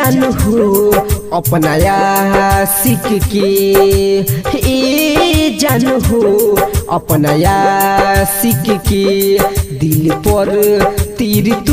जान हो अपना आशिक के, ए जान हो अपना आशिक के, दिल पर तीर तू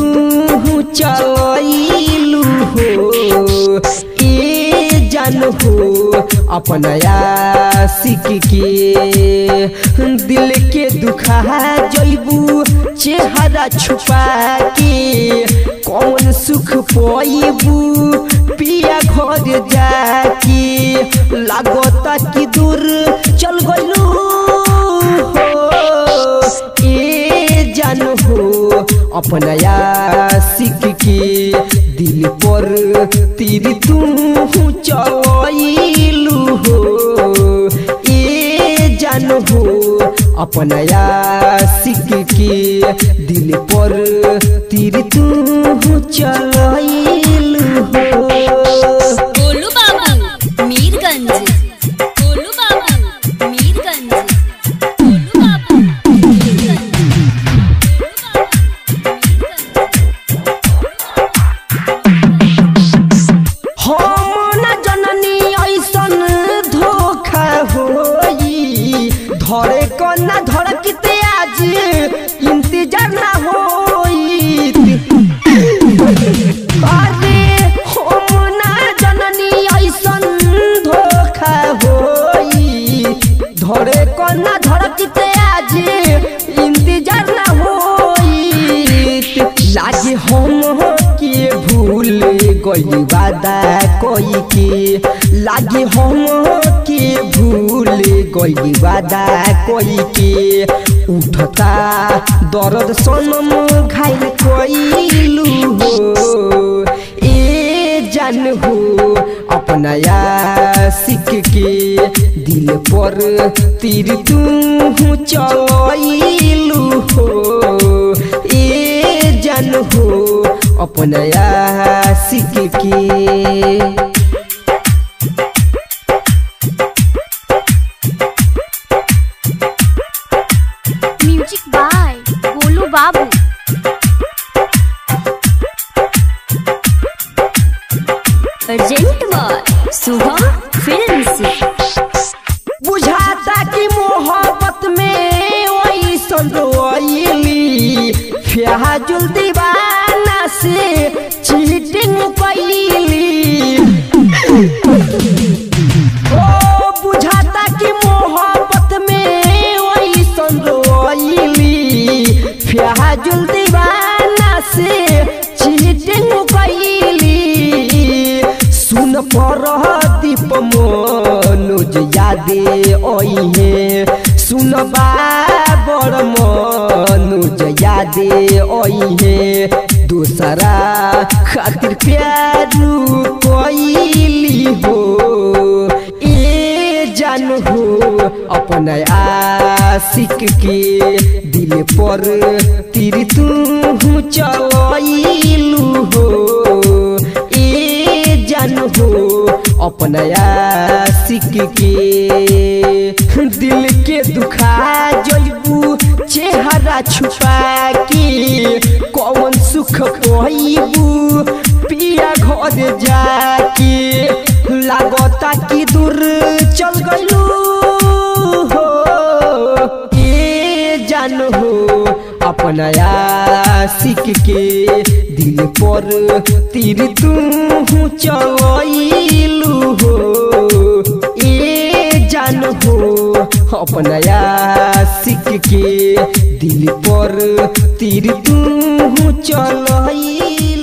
चलैलू हो। ए जान हो अपना आशिक के, दिल के दुखा जइबू चेहरा छुपा के, कौन सुख पाइबू पिया घर जाके, लागता कि दूर चल गइलू हो। ए जान हो अपना आशिक के, दिल पर तीर तू चलैलू हो। ए जान हो अपना आशिक के, दिल पर तीर तू चलैलू हो। गोलू बाबू मीरगंज, गोलू बाबू मीरगंज, गोलू बाबू हम न जननी ऐसन धोखा होई, धरे कन्ना धड़कते आज इंतजार ना होई। अरे हम न जननी ऐसन धोखा होई, धरे कन्ना धड़कते आज इंतजार ना होई। लागे हम के भूल गई वादा कोई के, लागे हम के भूल गई वादा कोई के, उठता दर्द सनम घायल कोइलू हो। ए जान हो अपना आशिक के, दिल पर तीर तू चलैलू हो। ए जान हो अपना आशिक के। Music by Golu Babu. Urgent by Shubham films. बुझाता कि मोहब्बत में वही संरोइली, फ्याजुल दीवाना से चीटिंग कैली। ओ बुझाता कि मोहब्बत में वही संरोइली, फ्याजुल दीवाना से चीटिंग कैली। सुन पर दीप मनोज यादे ओइहे, सुन बाबर मनोज यादे ओइहे, दूसरा खातिर प्यारू कोइली हो। ए जान हो अपना आशिक के, दिल पर तीर तू चलैलू हो। ए जान हो अपना आशिक के, दिल के दुखा जइबू चेहरा छुपा के, कौन सुख पाइबू पिया घर जाके, लागता कि दूर चल गइलू हो। ए जान हो अपना आशिक के, दिल पर तीर तू चलैलू हो। ए जान हो अपना आशिक के, दिल पर तीर तू चलैलू।